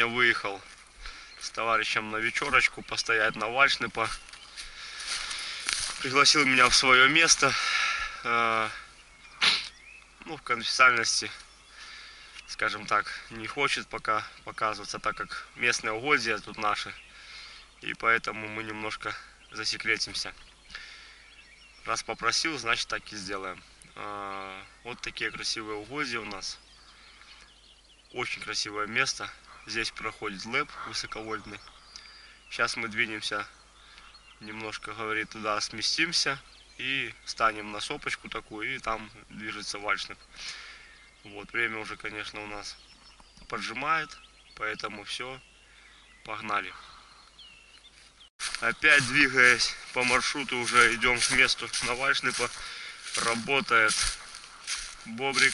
сегодня выехал с товарищем на вечерочку постоять на Вальшнепа. Пригласил меня в свое место. Ну, в конфиденциальности, скажем так, не хочет пока показываться, так как местные угодья тут наши. И поэтому мы немножко засекретимся. Раз попросил, значит так и сделаем. Вот такие красивые угодья у нас. Очень красивое место. Здесь проходит ЛЭП высоковольтный. Сейчас мы двинемся, немножко, говорит, туда сместимся и станем на сопочку такую, и там движется Вальшнеп. Вот, время уже, конечно, у нас поджимает, поэтому все, погнали. Опять двигаясь по маршруту, уже идем к месту на Вальшнепа. Работает бобрик,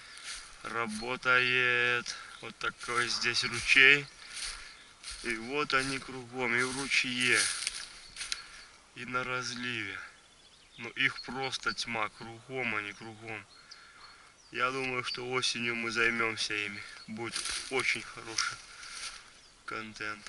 работает. Вот такой здесь ручей. И вот они кругом, и в ручье, и на разливе. Ну их просто тьма, кругом они, кругом. Я думаю, что осенью мы займемся ими. Будет очень хороший контент.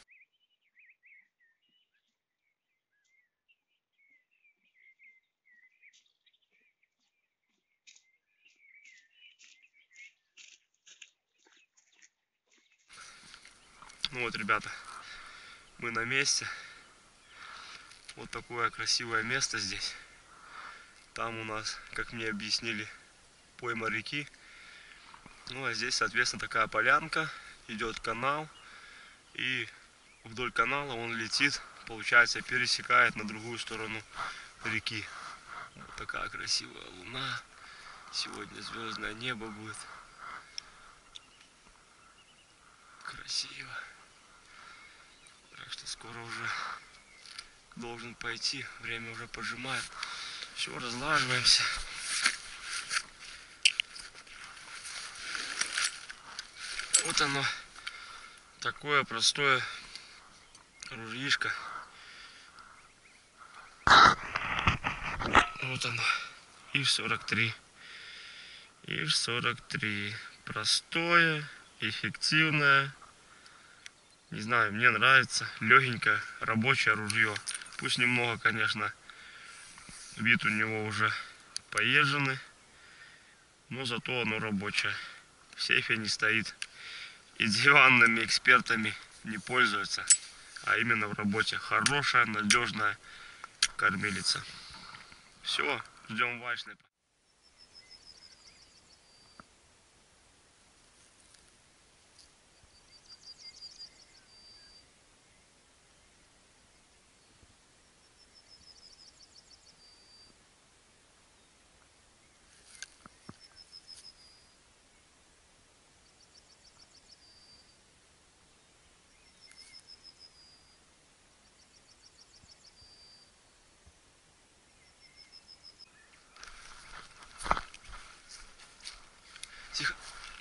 Ну вот, ребята, мы на месте. Вот такое красивое место здесь. Там у нас, как мне объяснили, пойма реки. Ну а здесь, соответственно, такая полянка. Идет канал. И вдоль канала он летит, получается, пересекает на другую сторону реки. Вот такая красивая луна. Сегодня звездное небо будет. Красиво. Так что скоро уже должен пойти. Время уже поджимает. Все, разлаживаемся. Вот оно. Такое простое ружьишко. Вот оно. ИВ-43. ИВ-43. Простое, эффективное. Не знаю, мне нравится. Легенькое, рабочее ружье. Пусть немного, конечно, вид у него уже поезженный, но зато оно рабочее. В сейфе не стоит. И диванными экспертами не пользуются, а именно в работе. Хорошая, надежная кормилица. Все, ждем Вальшнепа. Тихо.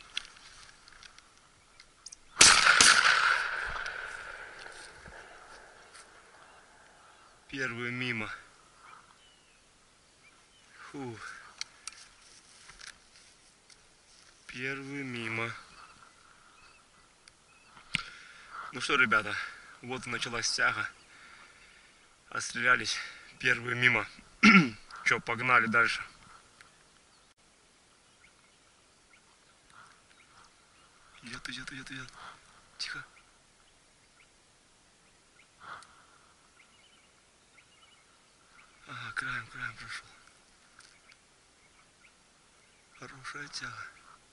Первый мимо. Фу. Первый мимо. Ну что, ребята, вот и началась тяга. Отстрелялись. Первый мимо. Че, погнали дальше. Идет. Тихо. Ага, краем прошел. Хорошая тяга.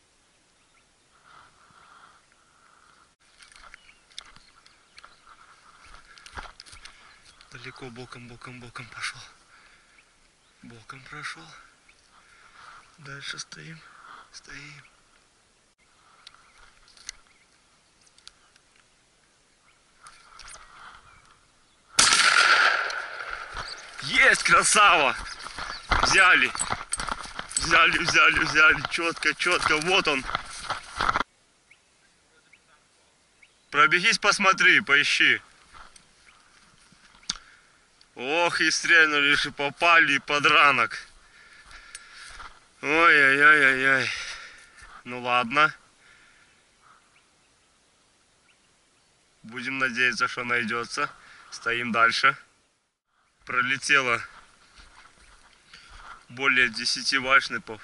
Далеко боком пошел. Боком прошел. Дальше стоим. Есть, красава! Взяли. Четко. Вот он. Пробегись, посмотри, поищи. Ох, и стрельнули, и попали под ранок. Ой-ой-ой-ой-ой. Ну ладно. Будем надеяться, что найдется. Стоим дальше. Пролетело более 10 вальшнепов.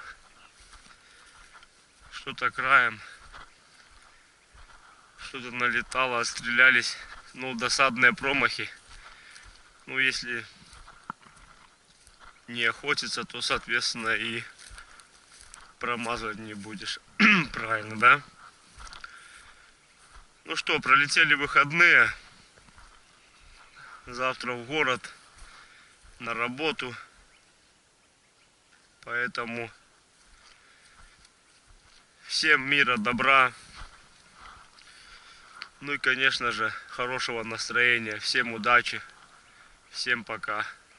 Что-то краем. Что-то налетало, отстрелялись. Ну, досадные промахи. Ну, если не охотиться, то, соответственно, и промазывать не будешь. Правильно, да? Ну что, пролетели выходные. Завтра в город на работу. Поэтому всем мира, добра. Ну и, конечно же, хорошего настроения. Всем удачи. Всем пока.